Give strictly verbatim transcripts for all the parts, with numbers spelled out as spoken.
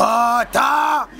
Sparta!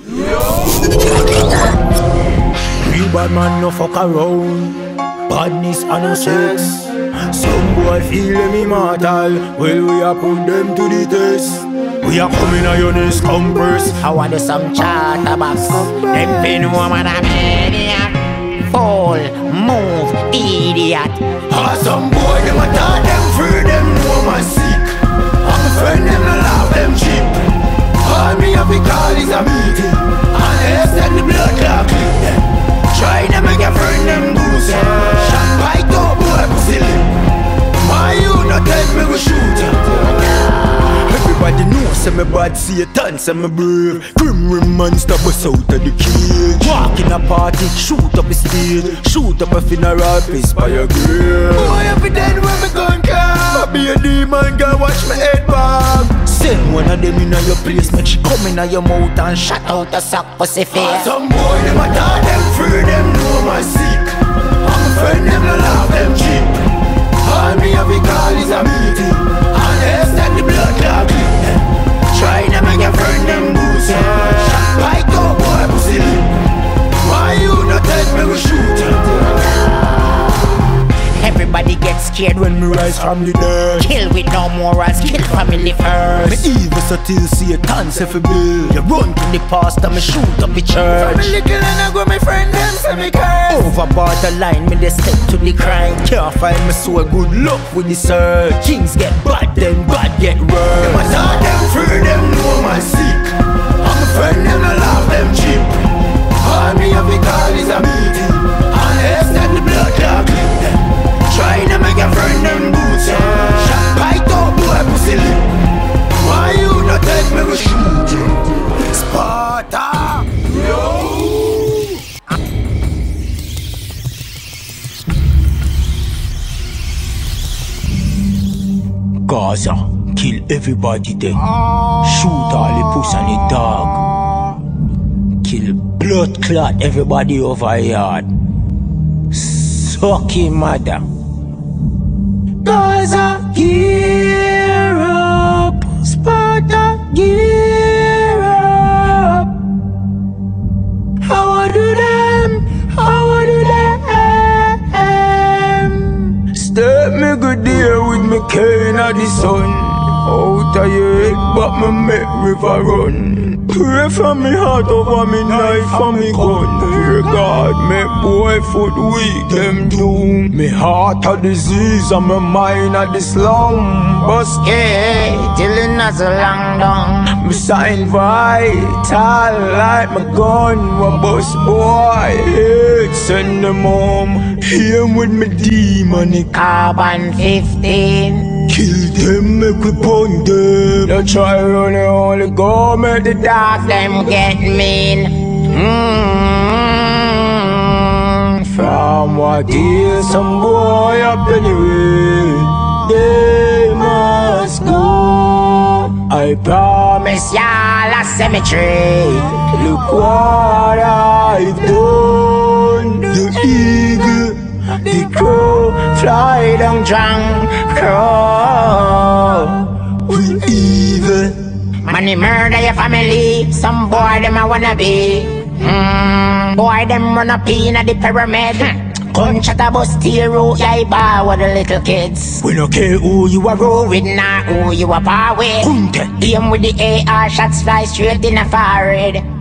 Real bad man no fuck around. Badness and no sex. Some boy feel them immortal. Well, we are put them to the test. We are coming on your nest compress. I want some chatterbox. Them pin woman a maniac. Fall, move, idiot. Ah, some boy them a talk them free, them know my sick. I'm a friend them no love them cheap. All me have to call is a meeting. And they send the blood clot clip them. Try them make a friend them goose. Shot by top boy pussy lip. My you no tell me we shoot ya. Everybody knows say me bad Satan, say me brave. Grim rim monster bust out of the cage. Walk in a party, shoot up a stage. Shoot up a funeral, piss by your grave. Boy, I be dead when me gun come. I be a demon, girl, watch me head back. Send one of them in your place, make she come in your mouth and shut out a sock pussy face. Some boy, them a talk them free, them know my sick. I'm a friend, them no love them cheap. All me have to call is a meeting. And they send the blood clot clip them. Try to make a friend them goose. Shot by top boy pussy lip. Why you not tell me we shoot ya? Everybody gets scared when When me rise from the dead. kill with no morals, kill family first. Me evil so till Satan say fi build. You run to the pastor, me shoot up the church. From me little and I go me friend them say me curse. Over borderline, me they step to the crime. Can't find me so good luck with the search. Kings get bad, then bad get Them worse. a talk them free, them know my sick. I'm a friend, them no love them cheap. All me have to call is a meeting. And they send the blood clot clip them. Try to make a friend them boots. Shot by top boy pussy lip. Why you not tell me we shoot ya? Sparta! Gaza, kill everybody then. Shoot all the puss and the dog. Kill blood clot everybody over yard. Sucky mother. Gaza, gear up. Sparta, gear up. How I do them? How I do them? Step me good there with me cane of the sun. Out of your head, but me make river run. Pray for me heart over me knife for me gun. Pray God, make boy foot weak, them doom. Me heart a disease and my mind a the slum. Bust Yeah, till it not so long down. me sign vital like my gun. Wa bust boy head, send them home. Him with me demonic. Carbon fifteen. Kill them, make we pound them. No try run it, only go make the dark. Dog them get mean. Mm-hmm. From what is some boy up anyway, they must go. I promise. Miss y'all a cemetery. Look what I've done. The eagle, the crow, fly down drunk crow. We evil. Money murder your family. Some boy them a wanna be. Mm, boy them run up in the pyramid. Gunshot a bust tear out your bar with the little kids. We no care who you are, roll With not who you a par with. Kunte. Aim with the A R shots fly straight in the forehead.